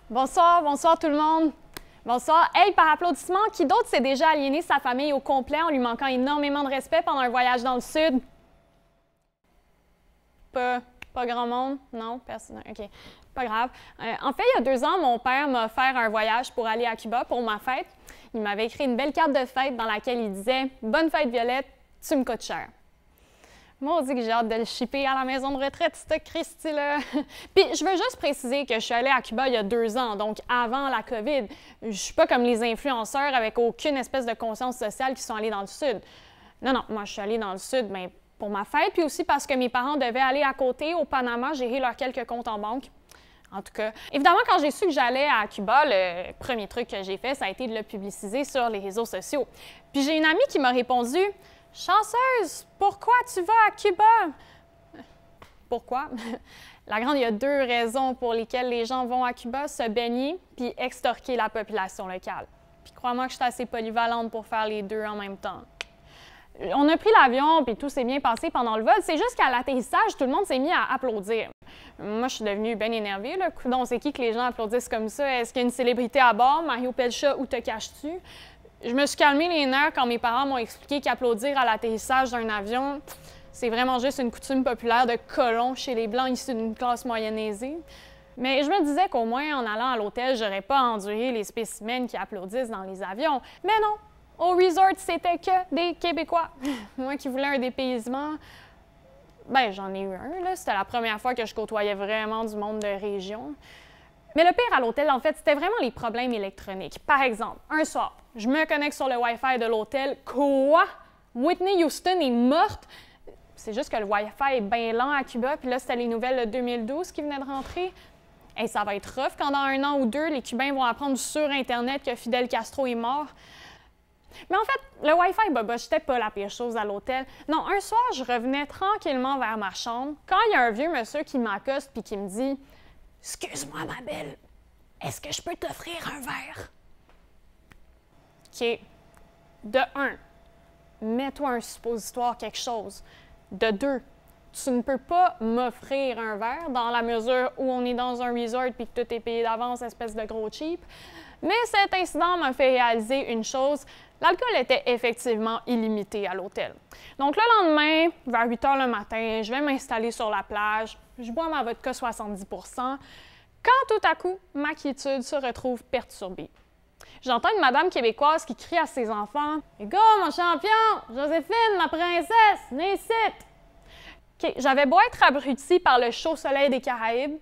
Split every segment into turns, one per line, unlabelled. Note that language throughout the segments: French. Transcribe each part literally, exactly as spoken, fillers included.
Bonsoir, bonsoir tout le monde. Bonsoir. Hey, par applaudissement, qui d'autre s'est déjà aliéné sa famille au complet en lui manquant énormément de respect pendant un voyage dans le Sud? Pas, pas grand monde? Non? Personne? OK. Pas grave. Euh, en fait, il y a deux ans, mon père m'a offert un voyage pour aller à Cuba pour ma fête. Il m'avait écrit une belle carte de fête dans laquelle il disait « Bonne fête, Violette, tu me coûtes cher ». Moi, on dit que j'ai hâte de le shipper à la maison de retraite, ce Christy-là. Puis, je veux juste préciser que je suis allée à Cuba il y a deux ans, donc avant la COVID. Je suis pas comme les influenceurs avec aucune espèce de conscience sociale qui sont allés dans le Sud. Non, non, moi, je suis allée dans le Sud, mais pour ma fête, puis aussi parce que mes parents devaient aller à côté, au Panama, gérer leurs quelques comptes en banque. En tout cas, évidemment, quand j'ai su que j'allais à Cuba, le premier truc que j'ai fait, ça a été de le publiciser sur les réseaux sociaux. Puis j'ai une amie qui m'a répondu « Chanceuse, pourquoi tu vas à Cuba? » Pourquoi? La grande, il y a deux raisons pour lesquelles les gens vont à Cuba, se baigner puis extorquer la population locale. Puis crois-moi que je suis assez polyvalente pour faire les deux en même temps. On a pris l'avion, puis tout s'est bien passé pendant le vol. C'est juste qu'à l'atterrissage, tout le monde s'est mis à applaudir. Moi, je suis devenue bien énervée. Là. Coudonc, c'est qui que les gens applaudissent comme ça? Est-ce qu'il y a une célébrité à bord? Mario Pelcha, où te caches-tu? Je me suis calmée les nerfs quand mes parents m'ont expliqué qu'applaudir à l'atterrissage d'un avion, c'est vraiment juste une coutume populaire de colons chez les Blancs issus d'une classe moyenne aisée. Mais je me disais qu'au moins, en allant à l'hôtel, j'aurais pas enduré les spécimens qui applaudissent dans les avions. Mais non! Au resort, c'était que des Québécois. Moi qui voulais un dépaysement, ben j'en ai eu un, là. C'était la première fois que je côtoyais vraiment du monde de région. Mais le pire à l'hôtel, en fait, c'était vraiment les problèmes électroniques. Par exemple, un soir, je me connecte sur le Wi-Fi de l'hôtel. Quoi? Whitney Houston est morte? C'est juste que le Wi-Fi est bien lent à Cuba, puis là, c'était les nouvelles de deux mille douze qui venaient de rentrer. Hey, ça va être rough quand dans un an ou deux, les Cubains vont apprendre sur Internet que Fidel Castro est mort. Mais en fait, le Wi-Fi boboche, c'était pas la pire chose à l'hôtel. Non, un soir, je revenais tranquillement vers ma chambre quand il y a un vieux monsieur qui m'accoste puis qui me dit « Excuse-moi, ma belle, est-ce que je peux t'offrir un verre? » OK. De un, mets-toi un suppositoire, quelque chose. De deux, tu ne peux pas m'offrir un verre dans la mesure où on est dans un resort puis que tout est payé d'avance, espèce de gros cheap. Mais cet incident m'a fait réaliser une chose. L'alcool était effectivement illimité à l'hôtel. Donc le lendemain, vers huit heures le matin, je vais m'installer sur la plage, je bois ma vodka soixante-dix pour cent, quand tout à coup, ma quiétude se retrouve perturbée. J'entends une madame québécoise qui crie à ses enfants « Go, mon champion! Joséphine, ma princesse! Venez ici! » Okay, j'avais beau être abrutie par le chaud soleil des Caraïbes,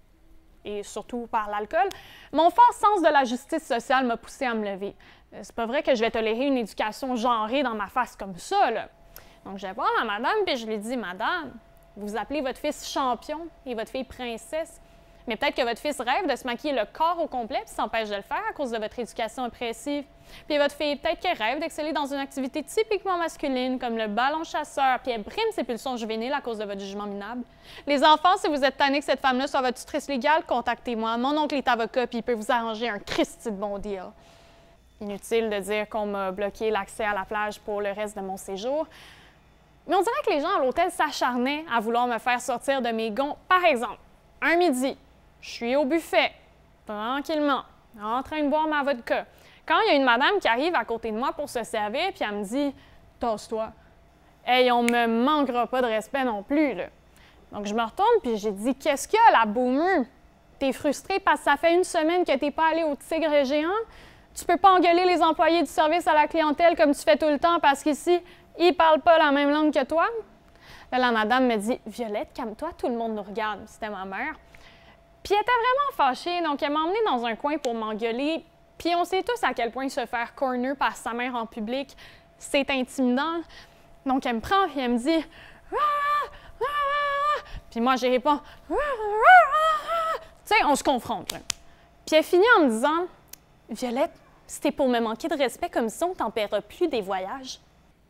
et surtout par l'alcool, mon fort sens de la justice sociale m'a poussé à me lever. C'est pas vrai que je vais tolérer une éducation genrée dans ma face comme ça, là. Donc, je vais voir la madame, puis je lui dis « Madame, vous appelez votre fils champion et votre fille princesse, mais peut-être que votre fils rêve de se maquiller le corps au complet puis s'empêche de le faire à cause de votre éducation oppressive. Puis votre fille, peut-être qu'elle rêve d'exceller dans une activité typiquement masculine comme le ballon chasseur, puis elle brime ses pulsions juvéniles à cause de votre jugement minable. Les enfants, si vous êtes tannés que cette femme-là soit votre tutrice légale, contactez-moi. Mon oncle est avocat, puis il peut vous arranger un Christy de bon deal. » Inutile de dire qu'on m'a bloqué l'accès à la plage pour le reste de mon séjour. Mais on dirait que les gens à l'hôtel s'acharnaient à vouloir me faire sortir de mes gonds. Par exemple, un midi, je suis au buffet, tranquillement, en train de boire ma vodka. Quand il y a une madame qui arrive à côté de moi pour se servir, puis elle me dit « Tasse-toi ». Hey, on me manquera pas de respect non plus, là. Donc, je me retourne, puis j'ai dit « Qu'est-ce qu'il y a, la boomer? T'es frustrée parce que ça fait une semaine que t'es pas allée au Tigre géant? Tu peux pas engueuler les employés du service à la clientèle comme tu fais tout le temps parce qu'ici, ils parlent pas la même langue que toi? » Là, la madame me dit « Violette, calme-toi, tout le monde nous regarde. » C'était ma mère. Puis elle était vraiment fâchée, donc elle m'a emmenée dans un coin pour m'engueuler. Puis on sait tous à quel point se faire corner par sa mère en public, c'est intimidant. Donc elle me prend et elle me dit ah, ah, ah. Puis moi j'ai répondu ah, ah. Tu sais, on se confronte. Là. Puis elle finit en me disant Violette, c'était pour me manquer de respect comme ça, on t'en paiera plus des voyages.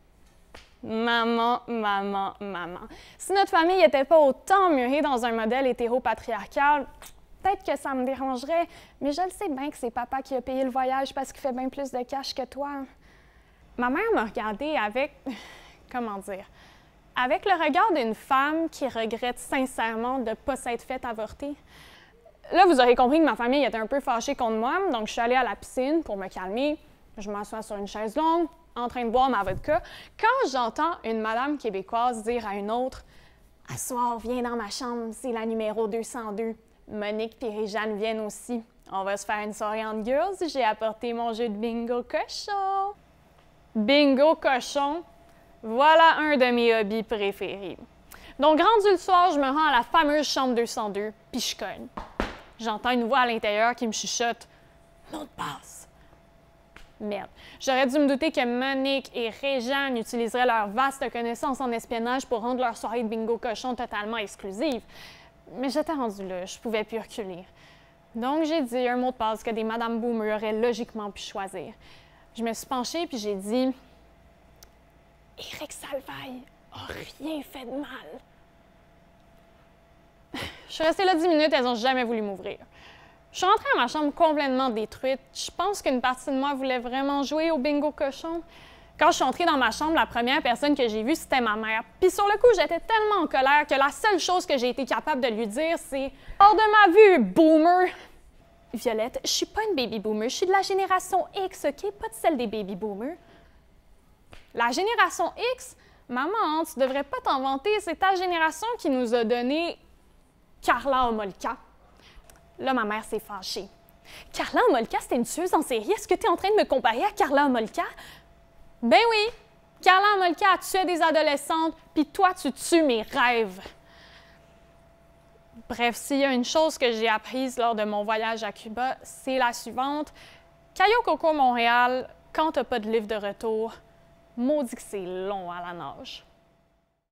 Maman, maman, maman. Si notre famille n'était pas autant murée dans un modèle hétéro-patriarcal, peut-être que ça me dérangerait, mais je le sais bien que c'est papa qui a payé le voyage parce qu'il fait bien plus de cash que toi. Ma mère m'a regardée avec, comment dire, avec le regard d'une femme qui regrette sincèrement de ne pas s'être faite avorter. Là, vous aurez compris que ma famille était un peu fâchée contre moi, donc je suis allée à la piscine pour me calmer. Je m'assois sur une chaise longue, en train de boire ma vodka, quand j'entends une madame québécoise dire à une autre « À soir, viens dans ma chambre, c'est la numéro deux cent deux. Monique et Réjeanne viennent aussi. On va se faire une soirée en girls, j'ai apporté mon jeu de bingo cochon. » Bingo cochon, voilà un de mes hobbies préférés. Donc, rendu le soir, je me rends à la fameuse chambre deux cent deux, puis je cogne. J'entends une voix à l'intérieur qui me chuchote « Mot de passe ». Merde. J'aurais dû me douter que Monique et Réjeanne utiliseraient leur vaste connaissance en espionnage pour rendre leur soirée de bingo cochon totalement exclusive. Mais j'étais rendue là, je pouvais plus reculer. Donc, j'ai dit un mot de passe que des Madame Boomer auraient logiquement pu choisir. Je me suis penchée puis j'ai dit « Éric Salvaille a rien fait de mal. » Je suis restée là dix minutes, elles n'ont jamais voulu m'ouvrir. Je suis rentrée à ma chambre complètement détruite. Je pense qu'une partie de moi voulait vraiment jouer au bingo cochon. Quand je suis entrée dans ma chambre, la première personne que j'ai vue, c'était ma mère. Puis sur le coup, j'étais tellement en colère que la seule chose que j'ai été capable de lui dire, c'est « Hors de ma vue, boomer! » Violette, je suis pas une baby boomer, je suis de la génération X, OK? Pas de celle des baby boomers. La génération X, maman, tu devrais pas t'en vanter, c'est ta génération qui nous a donné Karla Homolka. Là, ma mère s'est fâchée. Karla Homolka, c'était une tueuse en série. Est-ce que tu es en train de me comparer à Karla Homolka? Ben oui, Karla Homolka a tué des adolescentes, puis toi, tu tues mes rêves. Bref, s'il y a une chose que j'ai apprise lors de mon voyage à Cuba, c'est la suivante. Cayo Coco Montréal, quand t'as pas de livre de retour, maudit que c'est long à la nage.